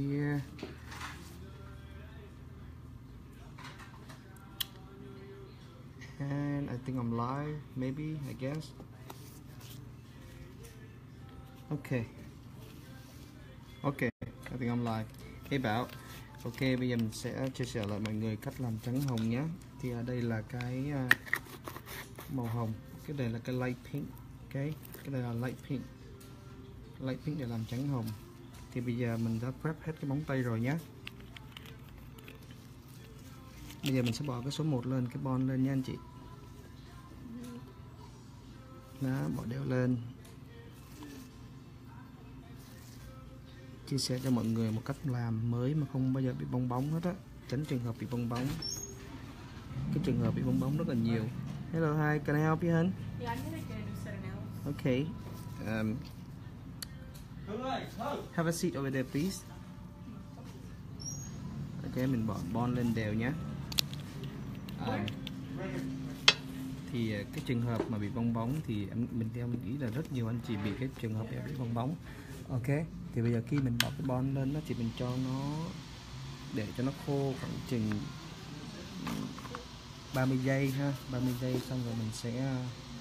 here. And I think I'm live, maybe, I guess. Okay. Okay, I think I'm live. Hey Bảo. Ok, bây giờ mình sẽ chia sẻ lại mọi người cách làm trắng hồng nhé. Thì ở đây là cái màu hồng, cái này là cái light pink, cái này là light pink. Light pink để làm trắng hồng. Thì bây giờ mình đã prep hết cái móng tay rồi nhé. Bây giờ mình sẽ bỏ cái số 1 lên, cái bon lên nha anh chị. Đó, bỏ đeo lên. Chia sẻ cho mọi người một cách làm mới mà không bao giờ bị bong bóng hết á, tránh trường hợp bị bong bóng. Cái trường hợp bị bong bóng rất là nhiều. Hello, hi, can I help you, hun? Yeah, I'm gonna get a set of nails. Okay. Have a seat over there, please. Ok, mình bỏ bon lên đều nhé. Thì cái trường hợp mà bị bong bóng thì mình nghĩ là rất nhiều anh chị bị cái trường hợp bị bong bóng. Ok, thì bây giờ khi mình bỏ cái bon lên đó thì mình cho nó để cho nó khô khoảng chừng 30 giây ha, 30 giây xong rồi mình sẽ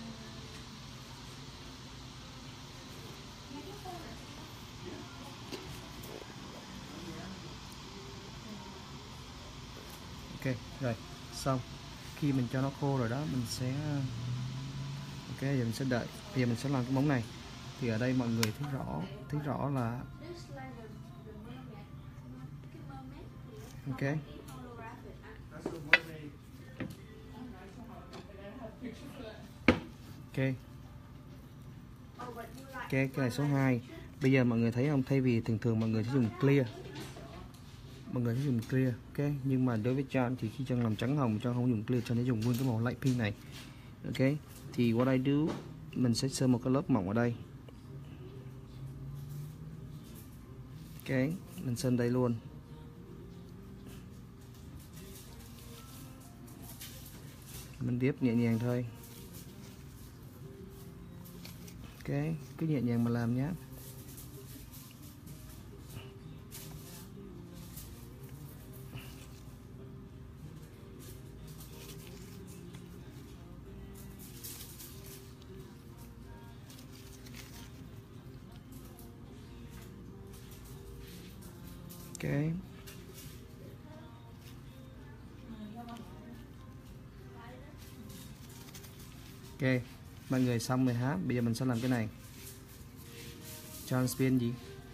ok rồi. Xong khi mình cho nó khô rồi đó mình sẽ ok, giờ mình sẽ đợi. Bây giờ mình sẽ làm cái móng này. Thì ở đây mọi người thấy rõ là ok. Ok. Ok, cái này số 2. Bây giờ mọi người thấy không, thay vì thường mọi người sẽ dùng clear. Mọi người sẽ dùng clear, ok. Nhưng mà đối với John thì khi John làm trắng hồng, John không dùng clear, cho nên dùng nguyên cái màu light pink này. Ok. Thì what I do, mình sẽ sơn một cái lớp mỏng ở đây. Ok, mình sơn đây luôn. Mình điếp nhẹ nhàng thôi. Ok, cứ nhẹ nhàng mà làm nhé. Ok. Ok, mọi người xong rồi hả? Bây giờ mình sẽ làm cái này. John spin gì?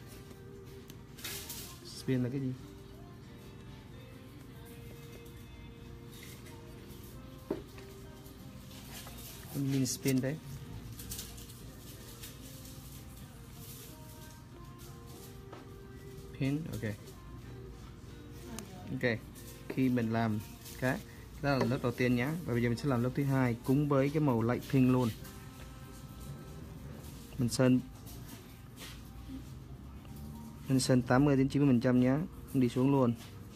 Spin là cái gì? Mình spin đấy. Pin, ok. Ok, khi mình làm cái đó là lớp đầu tiên nhé. Và bây giờ mình sẽ làm lớp thứ hai cũng với cái màu light pink luôn. Mình sơn 80 đến 90% nhé, đi xuống luôn.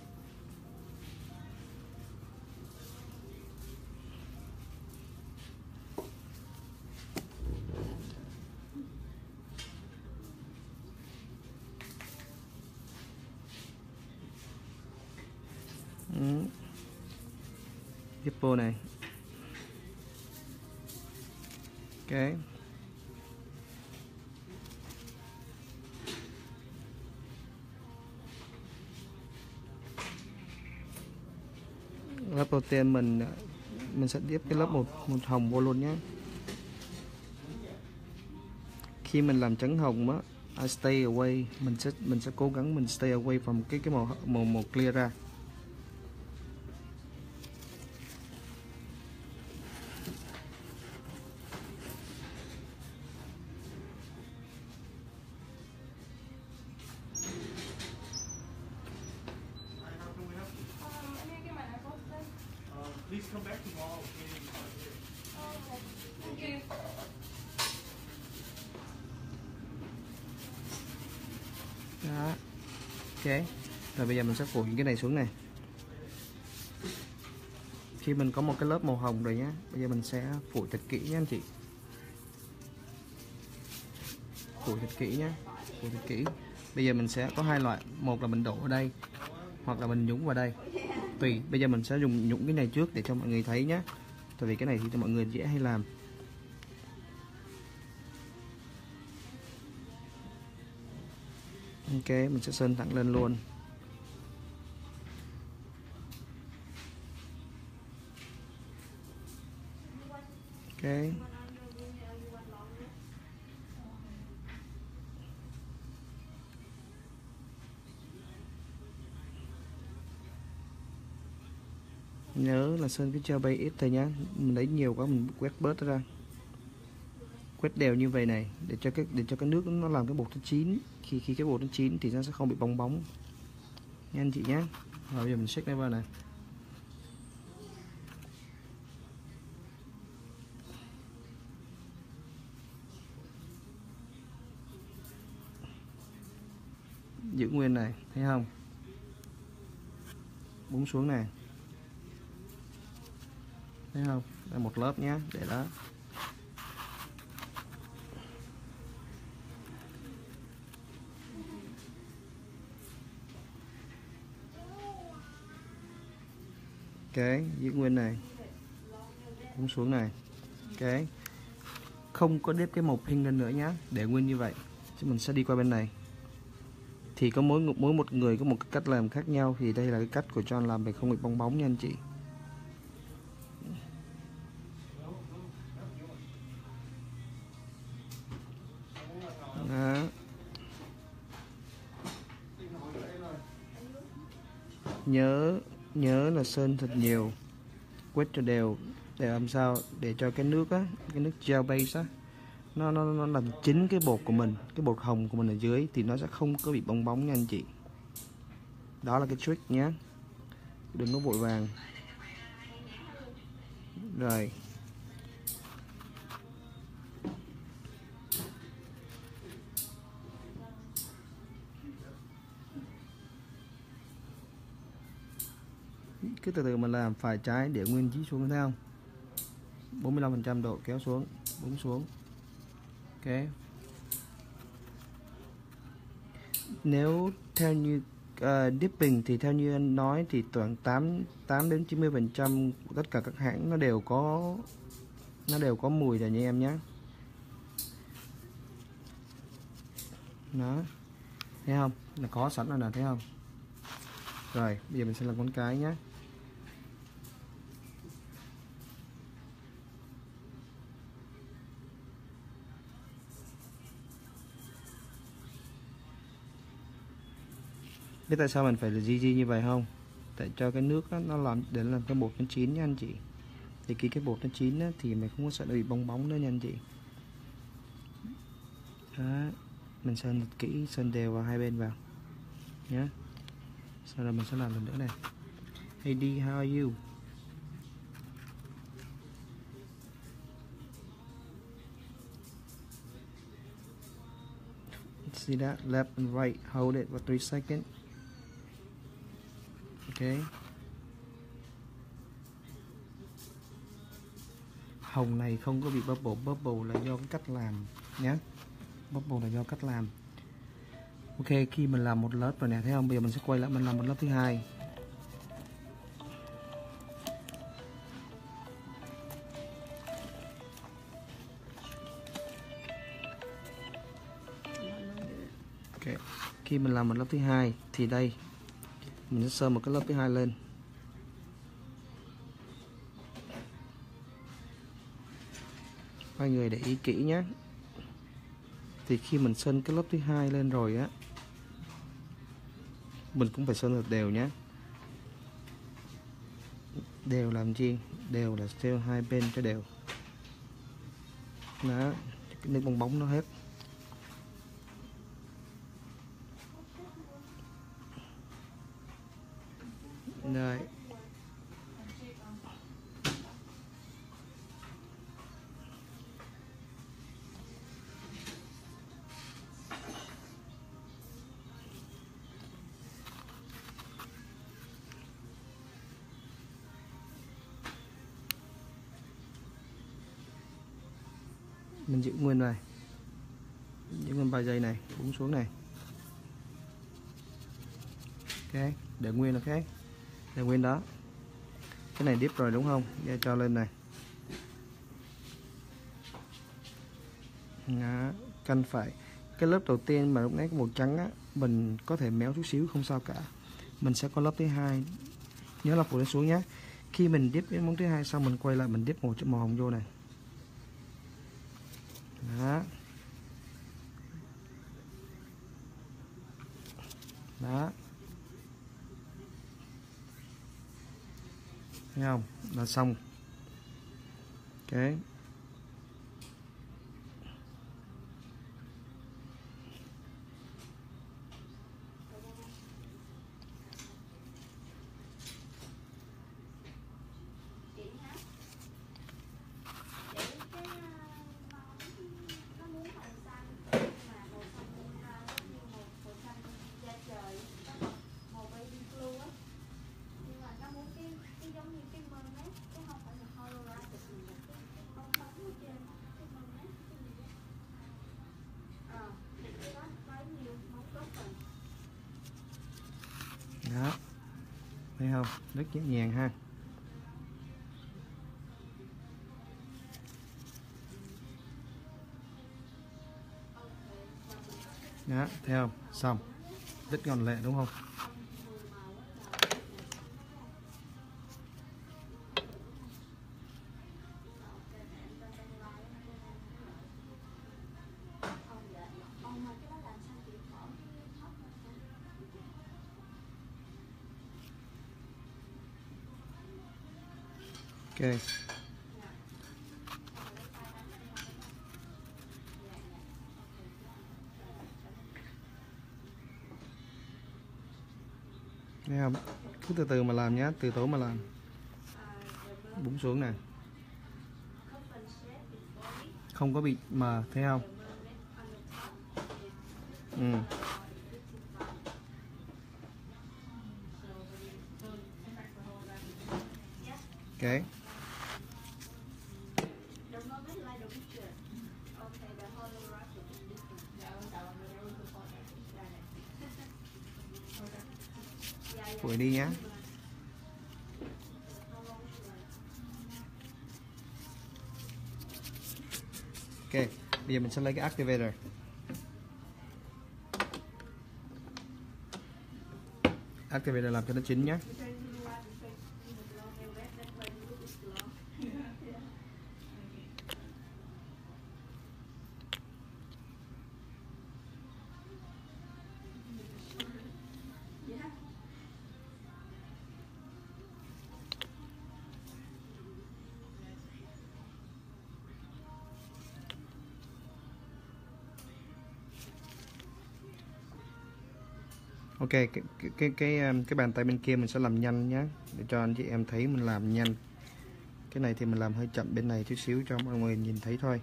Zippo này. Ok. Lớp đầu tiên mình sẽ điếp cái lớp một hồng vô luôn nhé. Khi mình làm trắng hồng á, I stay away, mình sẽ cố gắng mình stay away from cái màu clear ra. Please come back tomorrow. Thank you. Đó. Ok. Rồi bây giờ mình sẽ phủ những cái này xuống này. Khi mình có một cái lớp màu hồng rồi nhé, bây giờ mình sẽ phủ thật kỹ nhé anh chị. Phủ thật kỹ nhé, phủ thật kỹ. Bây giờ mình sẽ có hai loại, một là mình đổ ở đây hoặc là mình nhúng vào đây, tùy. Bây giờ mình sẽ dùng nhúng cái này trước để cho mọi người thấy nhé, tại vì cái này thì cho mọi người dễ hay làm. Ok, mình sẽ sơn thẳng lên luôn. Ok, nhớ là sơn cái gel base ít thôi nhá, mình lấy nhiều quá mình quét bớt ra, quét đều như vậy này để cho cái nước nó làm cái bột nó chín. Khi cái bột nó chín thì nó sẽ không bị bong bóng nha anh chị nhé. Rồi bây giờ mình xếp nó vào này. Giữ nguyên này, thấy không? Búng xuống này, thấy không? Đây một lớp nhé, để đó. Ok, giữ nguyên này, búng xuống này. Ok, không có đếp cái màu pink lên nữa nhá, để nguyên như vậy. Chứ mình sẽ đi qua bên này. Thì có mỗi một người có một cái cách làm khác nhau, thì đây là cái cách của John làm để không bị bong bóng nha anh chị. Đó. Nhớ là sơn thật nhiều, quét cho đều để làm sao để cho cái nước á, cái nước gel base á, nó làm chín cái bột của mình, cái bột hồng của mình ở dưới thì nó sẽ không có bị bong bóng nha anh chị. Đó là cái trick nhé, đừng có vội vàng. Rồi cứ từ từ mình làm, phải trái để nguyên chí xuống, thấy không? 45% độ, kéo xuống, búng xuống. Ok, nếu theo như dipping thì theo như anh nói thì toàn 8 đến 90% tất cả các hãng nó đều có mùi rồi nha em nhé. Đó, thấy không? Là có sẵn rồi nè, thấy không? Rồi bây giờ mình sẽ làm con cái nhé. Biết tại sao mình phải là GG như vậy không? Tại cho cái nước đó, nó làm để làm cái bột nó chín nha anh chị. Thì khi cái bột nó chín á, thì mình không có sợ nó bị bong bóng nữa nha anh chị. Đó, mình sơn thật kỹ, sơn đều vào hai bên vào nhé. Sau đó mình sẽ làm lần nữa này. Hey D, how are you? See that? Left and right, hold it for 3 seconds. Ok. Hồng này không có bị bubble là do cái cách làm nhé. Bubble là do cách làm. Ok, khi mình làm một lớp rồi nè, thấy không? Bây giờ mình sẽ quay lại mình làm một lớp thứ hai. Ok, khi mình làm một lớp thứ hai thì đây mình sẽ sơn một cái lớp thứ hai lên. Hai người để ý kỹ nhé. Thì khi mình sơn cái lớp thứ hai lên rồi á, mình cũng phải sơn thật đều nhé. Đều làm chi? Đều là treo hai bên cho đều. Đó, cái nước bong bóng nó hết. Rồi. Mình giữ nguyên này, giữ nguyên 3 giây này, búng xuống này. Ok, để nguyên. Ok, để nguyên đó. Cái này dip rồi đúng không? Giờ cho lên này. Đó, canh phải. Cái lớp đầu tiên mà lúc nãy có màu trắng á, mình có thể méo chút xíu không sao cả. Mình sẽ có lớp thứ hai. Nhớ là phủ lên xuống nhé. Khi mình dip đến món thứ hai xong mình quay lại mình dip màu hồng vô này. Đó. Đó. Thấy không? Là xong. Ok. Đó. Thấy không? Rất nhẹ nhàng ha. Đó, thấy không? Xong. Rất gọn lẹ đúng không? Ok. Thấy không? Cứ từ từ mà làm nhé, từ từ mà làm. Búng xuống nè. Không có bị mờ, thấy không? Ừ. Ok. Phủi đi nhé. Ok, bây giờ mình sẽ lấy cái activator. Activator làm cho nó chín nhé. Ok, cái bàn tay bên kia mình sẽ làm nhanh nhé, để cho anh chị em thấy mình làm nhanh. Cái này thì mình làm hơi chậm bên này chút xíu cho mọi người nhìn thấy thôi.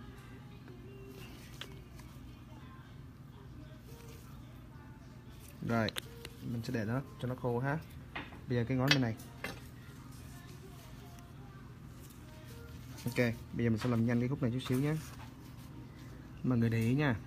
Rồi, mình sẽ để nó cho nó khô ha. Bây giờ cái ngón bên này. Ok, bây giờ mình sẽ làm nhanh cái khúc này chút xíu nhé. Mọi người để ý nha.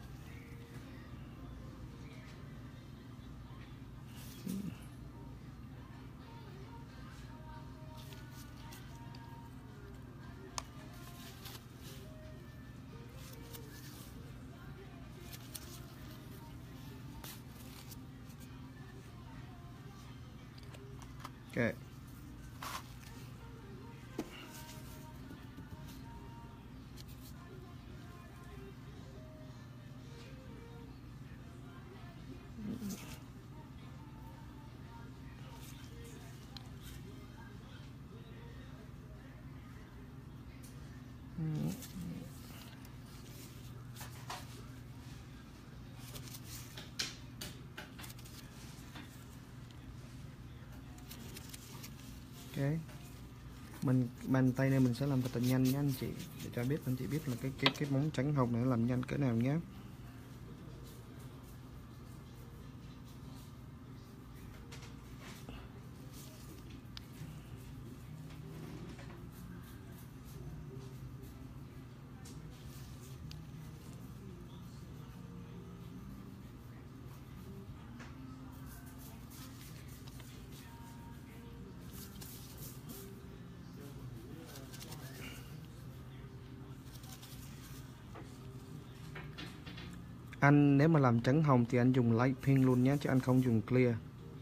Ok. Ok. Mình bàn tay này mình sẽ làm thật là nhanh nhé anh chị, để cho anh chị biết là cái món trắng hồng này làm nhanh cỡ nào nhé. Anh nếu mà làm trắng hồng thì anh dùng light pink luôn nhé, chứ anh không dùng clear.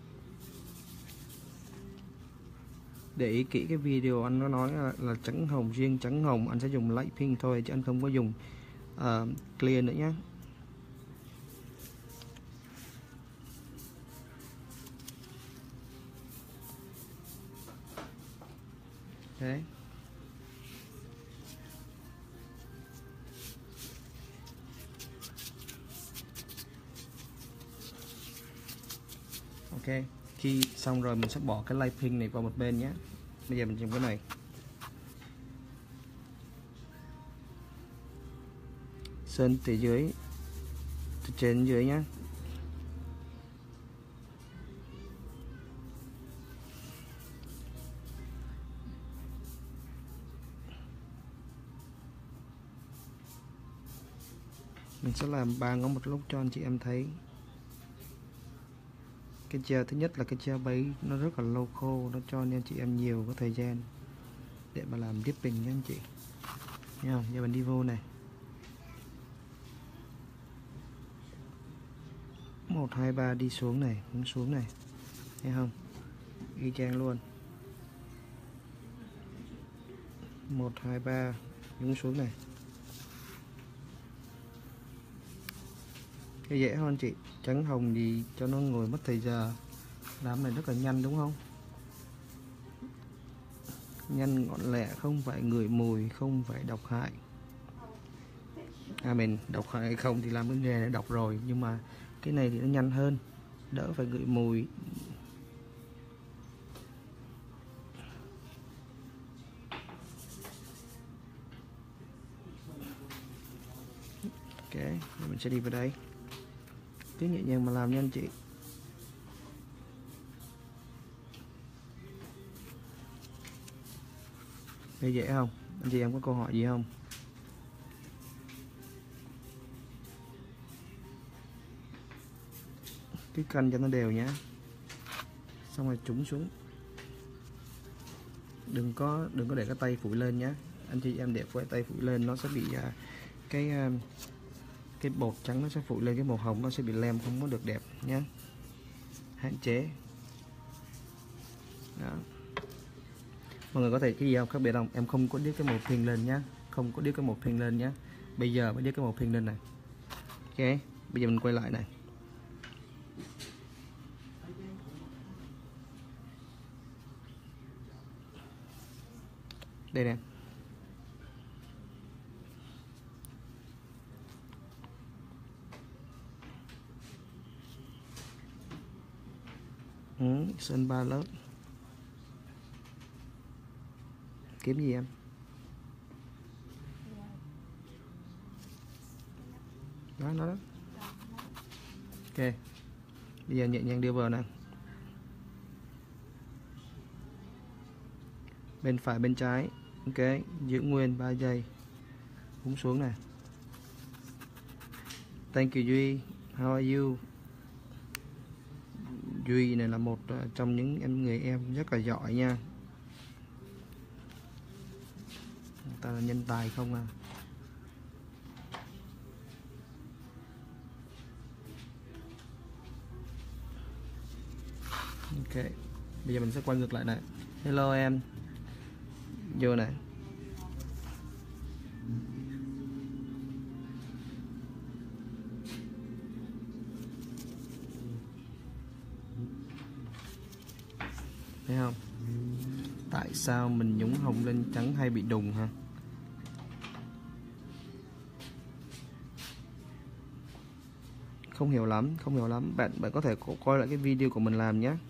Để ý kỹ cái video anh có nói là trắng hồng, riêng trắng hồng anh sẽ dùng light pink thôi, chứ anh không có dùng clear nữa nhé. Đấy. Ok, khi xong rồi mình sẽ bỏ cái light pink này vào một bên nhé. Bây giờ mình dùng cái này. Sơn từ dưới, từ trên đến dưới nhé. Mình sẽ làm 3 ngón một lúc cho anh chị em thấy. Cái gel thứ nhất là cái gel base nó rất là lâu khô, nó cho anh chị em nhiều có thời gian để mà làm dipping nha anh chị. Thấy không? Giờ mình đi vô này. 1 2 3 đi xuống này, cũng xuống này. Thấy không? Y chang luôn. 1 2 3 nhúng xuống này. Cái dễ hơn chị. Trắng hồng thì cho nó ngồi mất thời giờ. Làm này rất là nhanh đúng không? Nhanh gọn lẹ, không phải ngửi mùi, không phải độc hại. Mình độc hại hay không thì làm cái nghề này độc rồi, nhưng mà cái này thì nó nhanh hơn, đỡ phải ngửi mùi. Ok, mình sẽ đi vào đây. Cứ nhẹ nhàng mà làm nha anh chị. Đây dễ không? Anh chị em có câu hỏi gì không? Cứ canh cho nó đều nhé. Xong rồi trúng xuống. Đừng có để cái tay phủi lên nhé. Anh chị em để cái tay phủi lên nó sẽ bị cái bột trắng nó sẽ phủi lên, cái màu hồng nó sẽ bị lem, không có được đẹp nhé. Hạn chế. Đó. Mọi người có thể cái gì không khác biệt không? Em không có điếc cái màu pink lên nhé, không có điếc cái màu pink lên nhé. Bây giờ mới điếc cái màu pink lên này. Ok, bây giờ mình quay lại này. Đây nè. Sơn 3 lớp. Kiếm gì em? Đó, nó đó. Ok. Bây giờ nhẹ nhàng đưa vào nè. Bên phải bên trái. Ok, giữ nguyên 3 giây. Búng xuống nè. Thank you Duy. How are you? Duy này là một trong những người em rất là giỏi nha. Người ta là nhân tài không à. Ok, bây giờ mình sẽ quay ngược lại này. Hello em. Vô này. Thấy không? Tại sao mình nhúng hồng lên trắng hay bị đùng hả? Không hiểu lắm. Bạn có thể coi lại cái video của mình làm nhé.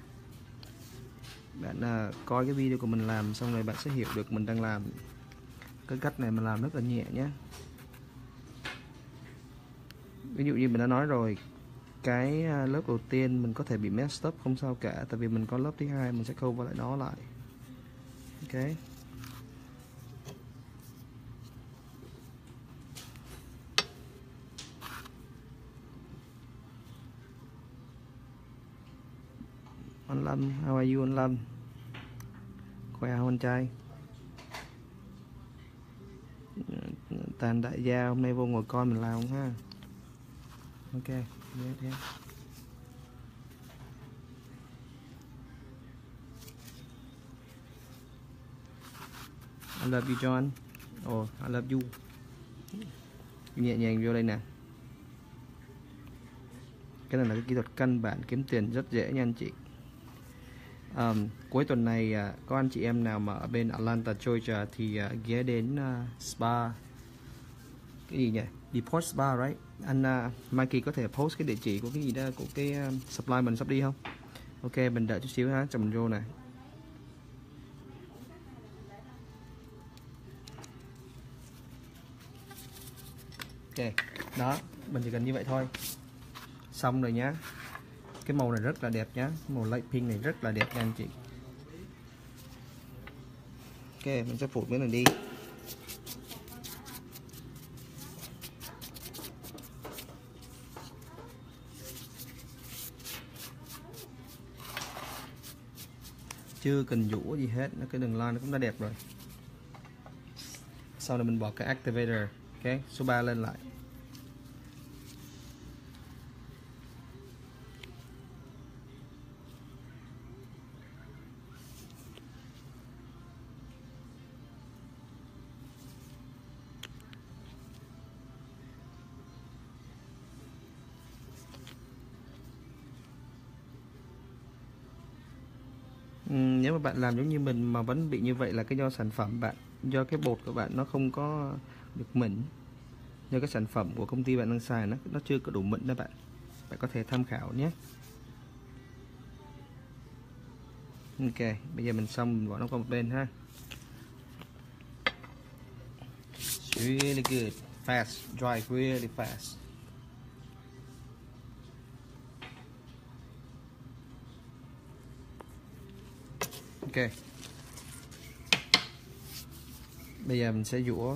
Bạn coi cái video của mình làm xong rồi bạn sẽ hiểu được mình đang làm cái cách này, mình làm rất là nhẹ nhé. Ví dụ như mình đã nói rồi, cái lớp đầu tiên mình có thể bị messed up không sao cả, tại vì mình có lớp thứ hai mình sẽ cover lại nó lại. Ok. Anh Lâm, how are you anh Lâm? Khỏe không anh trai? Tàn đại gia hôm nay vô ngồi coi mình làm không ha? Ok, yes, yes. I love you John. Oh, I love you. Nhẹ nhàng vô đây nè. Cái này là cái kỹ thuật căn bản kiếm tiền rất dễ nha anh chị. Cuối tuần này có anh chị em nào mà ở bên Atlanta, Georgia thì ghé đến spa, cái gì nhỉ? Deport Spa, right? Anh Mikey có thể post cái địa chỉ của cái gì đó, của cái supply mình sắp đi không? Ok, mình đợi chút xíu ha, cho mình vô nè. Ok, đó, mình chỉ cần như vậy thôi. Xong rồi nhá. Cái màu này rất là đẹp nhá, màu light pink này rất là đẹp nha anh chị. Ok, mình sẽ phụt miếng này đi. Chưa cần dũa gì hết, cái đường line nó cũng đã đẹp rồi. Sau này mình bỏ cái activator, ok, số 3 lên lại. Nếu mà bạn làm giống như mình mà vẫn bị như vậy là cái do sản phẩm bạn, do cái bột của bạn nó không có được mịn, do cái sản phẩm của công ty bạn đang xài nó chưa có đủ mịn đó bạn. Bạn có thể tham khảo nhé. Ok, bây giờ mình xong, mình bỏ nó qua một bên ha. It's really good, fast, dry really fast. Ok, bây giờ mình sẽ dũa.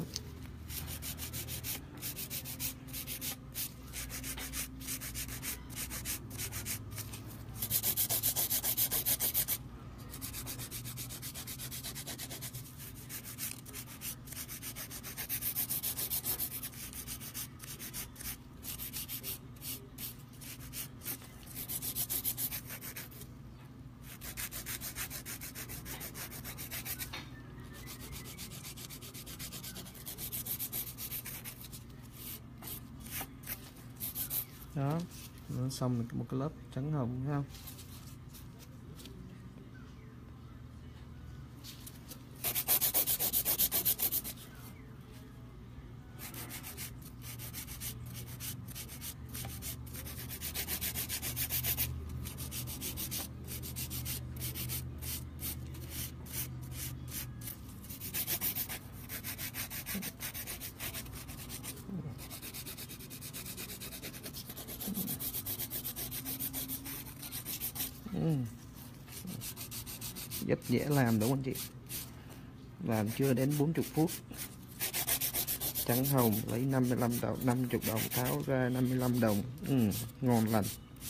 Đó, nó xong được một cái lớp trắng hồng, thấy không? Rất dễ làm đúng không anh chị? Làm chưa đến 40 phút. Trắng hồng lấy 55 đồng, 50 đồng, tháo ra 55 đồng. Ngon lành.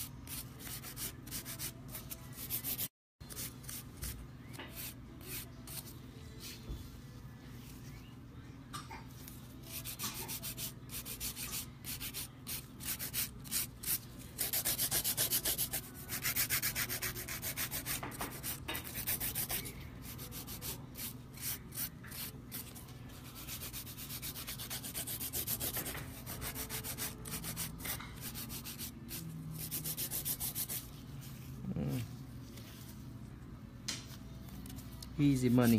Easy money.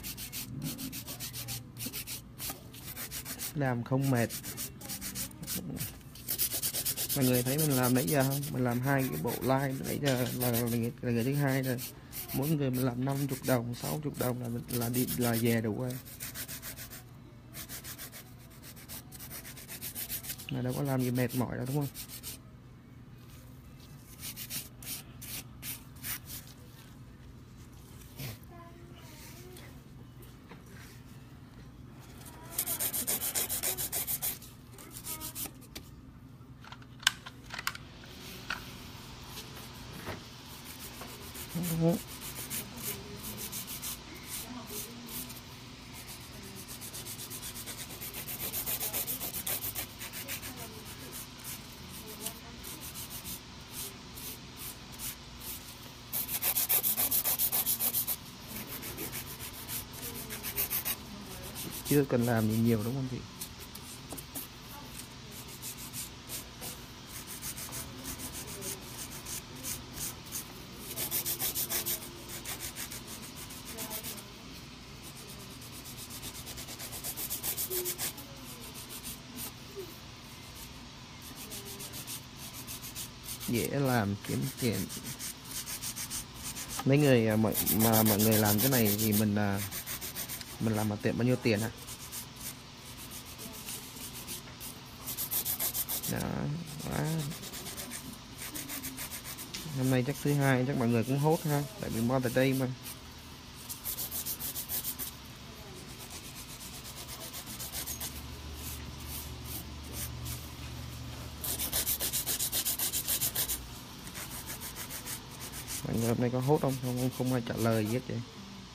Làm không mệt. Mọi người thấy mình làm nãy giờ không? Mình làm 2 cái bộ like nãy giờ là ngày thứ 2 rồi. Mỗi người mình làm 50 đồng, 60 đồng là về đủ rồi. Mà đâu có làm gì mệt mỏi đâu đúng không? chưa cần làm gì nhiều đúng không chị? Dễ làm, kiếm tiền. Mấy người mà mọi người làm cái này thì mình làm mà tiệm bao nhiêu tiền hả? Đó, quá. Hôm nay chắc thứ hai chắc mọi người cũng hốt ha, tại vì mo tại đây mà. Mọi người hôm nay có hốt không? Không ai trả lời gì hết vậy.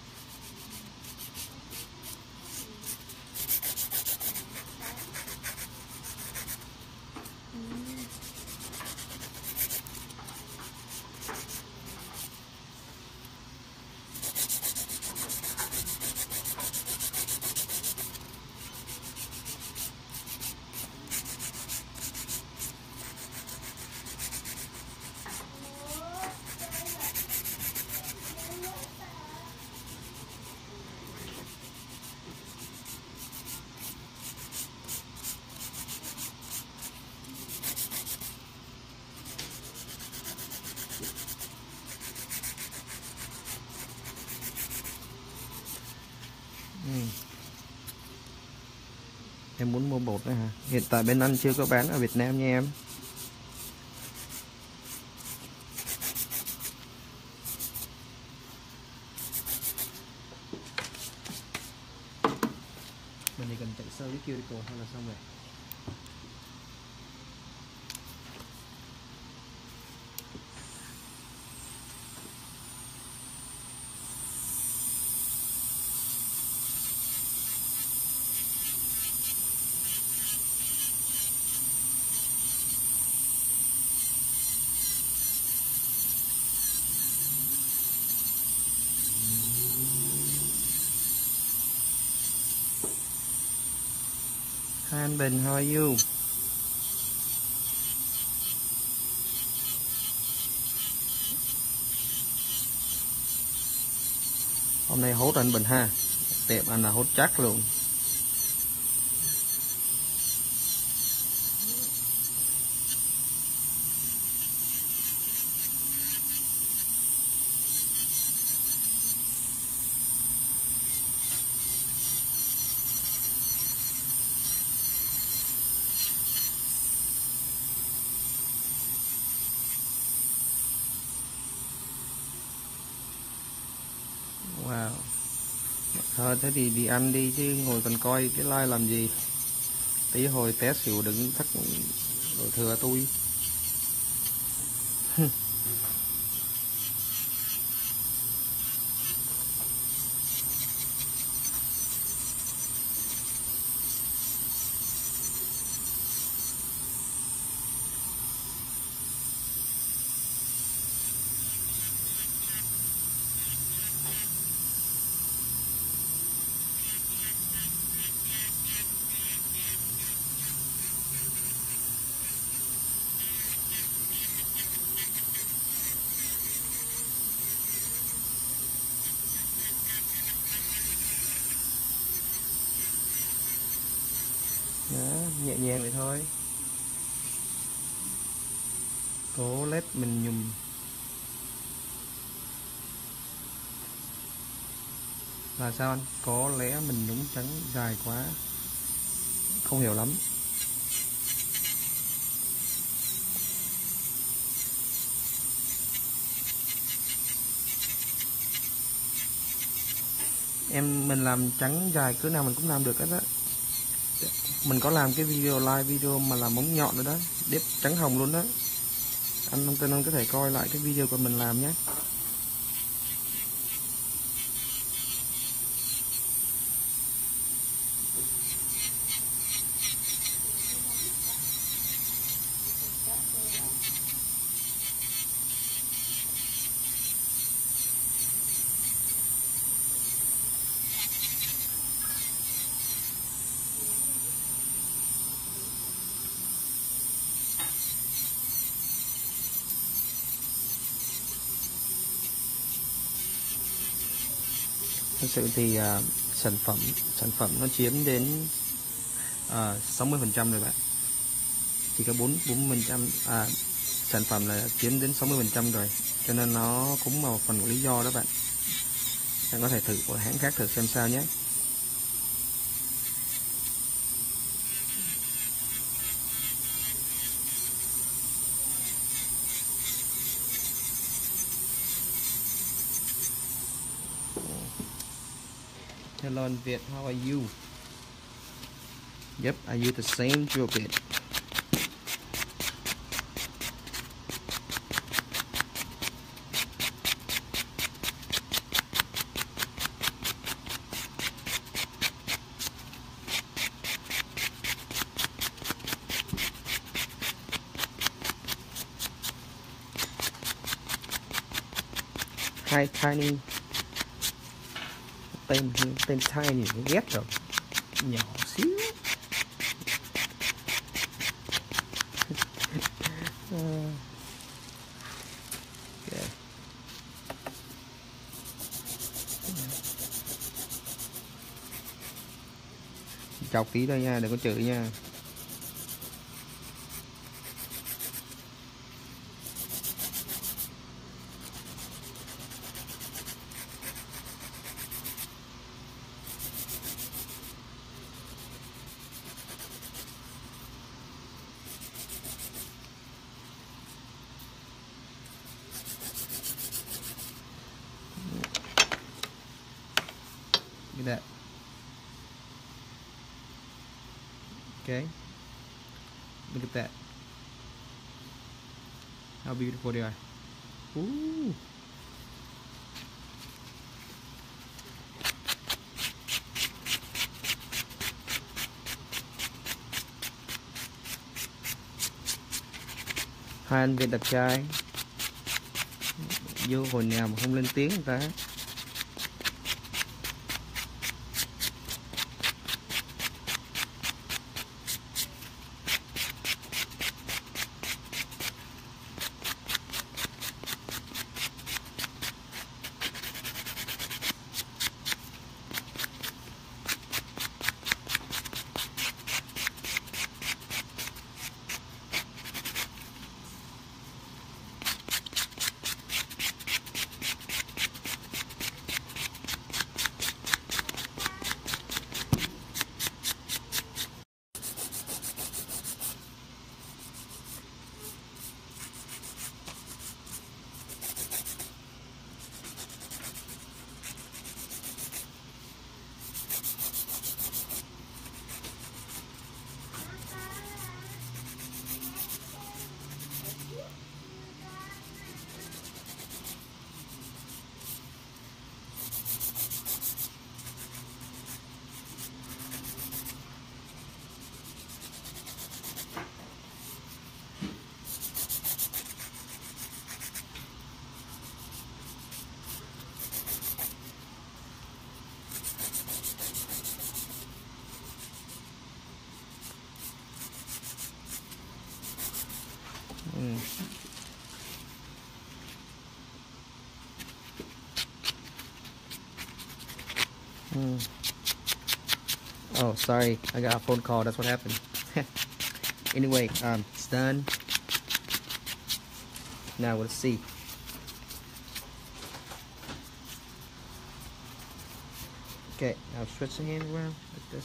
Em muốn mua bột nữa hả? Hiện tại bên anh chưa có bán ở Việt Nam nha em. Mình chỉ cần chạy sơ với cuticle thôi là xong rồi. Hi anh Bình, how are you? Hôm nay hốt anh Bình ha. Tiệm anh là hốt chắc luôn. Wow. Thôi thế thì đi ăn đi chứ ngồi còn coi cái live làm gì. Tí hồi té xỉu đứng thắt đổ thừa tôi. Đó, nhẹ nhàng vậy thôi. Cố lết mình nhùm. Là sao anh? Có lẽ mình nhúng trắng dài quá. Không hiểu lắm. Mình làm trắng dài cỡ nào mình cũng làm được hết đó. Mình có làm cái live video mà làm móng nhọn nữa đó, đếp trắng hồng luôn đó. Anh tên anh có thể coi lại cái video của mình làm nhé. Thực sự thì sản phẩm nó chiếm đến 60% rồi bạn. Chỉ có 40% sản phẩm là chiếm đến 60% rồi, cho nên nó cũng là một phần của lý do đó bạn. Bạn có thể thử của hãng khác thử xem sao nhé. Hello Việt, how are you? Yep, I use the same drill bit. Hi Tiny. Tên Tiny nó ghét rồi. Nhỏ xíu. Okay. Chọc tí thôi nha, đừng có chửi nha. Look at that. Okay. Look at that. How beautiful they are. Ooh. Hai anh Việt đẹp trai. Vô hồi nào mà không lên tiếng người ta. Oh, sorry, I got a phone call. That's what happened. Anyway, it's done. Now we'll see. Okay, now switch the hand around like this.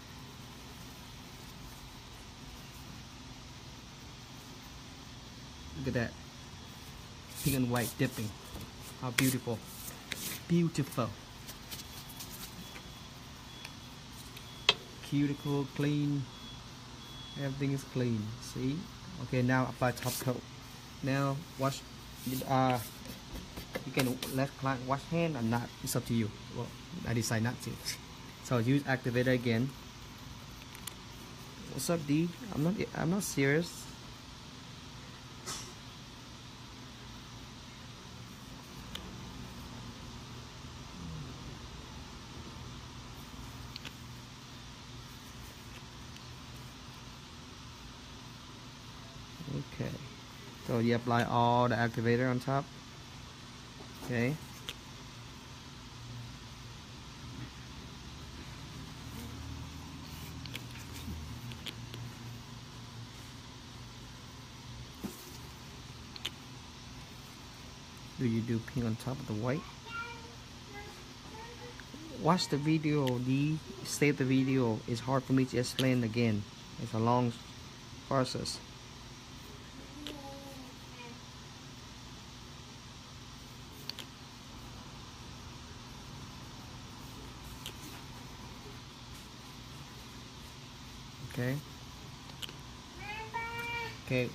Look at that. Pink and white dipping. How beautiful. Beautiful. Cuticle clean. Everything is clean. See? Okay, now apply top coat. Now wash. You can let client wash hand or not. It's up to you. Well, I decide not to. So use activator again. What's up, D? I'm not serious. Okay. So you apply all the activator on top. Okay. do you do pink on top of the white? Watch the video, D. Save the video. It's hard for me to explain again. It's a long process. Okay. Okay.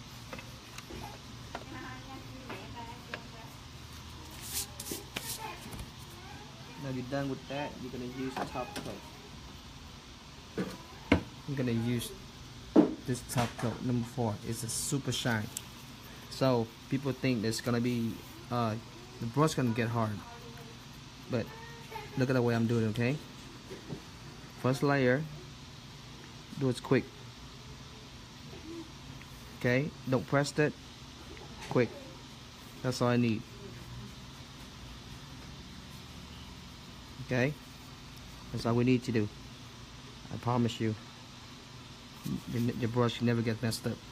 Now you're done with that, you're gonna use the top coat. You're gonna use this top coat, number 4. It's a super shine. So people think it's gonna be the brush gonna get hard, but look at the way I'm doing it. Okay, first layer, do it quick. Okay, don't press it, quick. That's all I need. Okay, that's all we need to do. I promise you, your brush never gets messed up.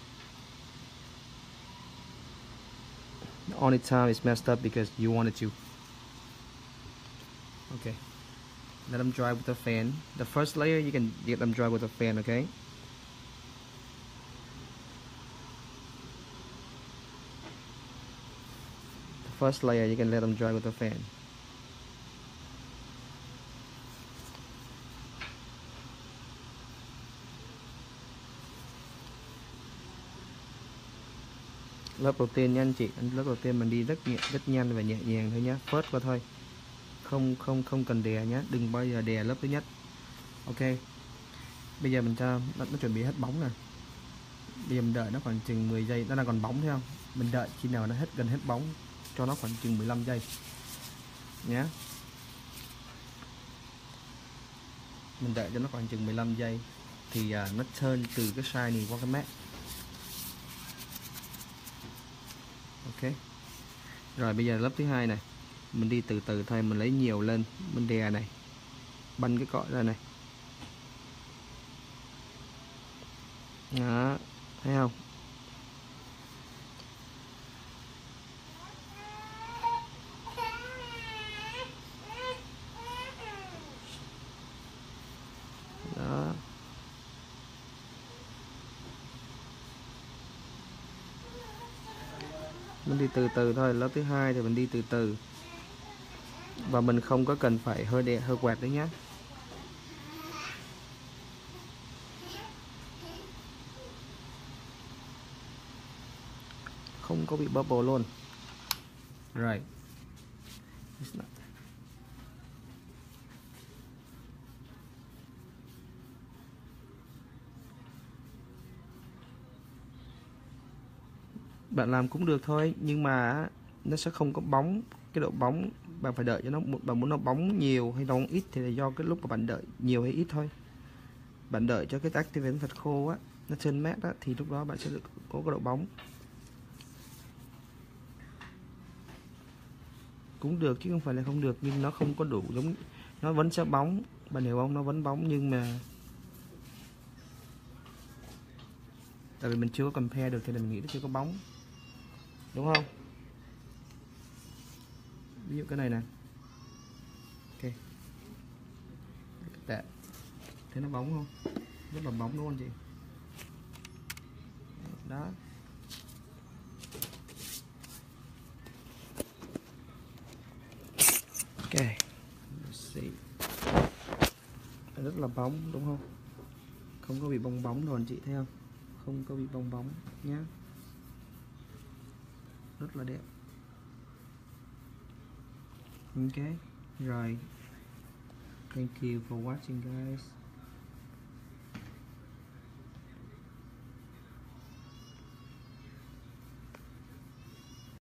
The only time it's messed up because you wanted to. Okay, let them dry with a fan. The first layer you can get them dry with a fan. Okay. The first layer you can let them dry with a fan. Lớp đầu tiên nha anh chị, lớp đầu tiên mình đi rất nhanh và nhẹ nhàng thôi nhé, phớt qua thôi, không cần đè nhé, đừng bao giờ đè lớp thứ nhất. Ok, bây giờ mình cho nó chuẩn bị hết bóng nè. Bây giờ mình đợi nó khoảng chừng 10 giây, nó đang còn bóng thấy không? Mình đợi khi nào nó gần hết bóng, cho nó khoảng chừng 15 giây nhé. Mình đợi cho nó khoảng chừng 15 giây thì nó turn từ cái shiny qua cái matte. Ok, rồi bây giờ lớp thứ hai này, mình đi từ từ thôi, mình lấy nhiều lên, mình đè này, banh cái cọ ra này. Đó, thấy không? Đó. Mình đi từ từ thôi, lớp thứ hai thì mình đi từ từ. Và mình không có cần phải hơi quẹt đấy nhé. Không có bị bubble luôn. Rồi. Bạn làm cũng được thôi, nhưng mà nó sẽ không có bóng. Cái độ bóng bạn phải đợi cho nó, bạn muốn nó bóng nhiều hay bóng ít thì là do cái lúc mà bạn đợi nhiều hay ít thôi. Bạn đợi cho cái activate thật khô á, nó trên matte á, thì lúc đó bạn sẽ được có cái độ bóng. Cũng được chứ không phải là không được, nhưng nó không có đủ, giống nó vẫn sẽ bóng, bạn hiểu không? Nó vẫn bóng nhưng mà tại vì mình chưa có compare được thì mình nghĩ nó chưa có bóng, đúng không? Ví dụ cái này nè, ok, đấy, thấy nó bóng không? Rất là bóng đúng không chị? Đó. Ok, rất là bóng đúng không? Không có bị bong bóng rồi anh chị thấy không? Không có bị bong bóng nhé. Rất là đẹp. Ok, rồi. Thank you for watching guys.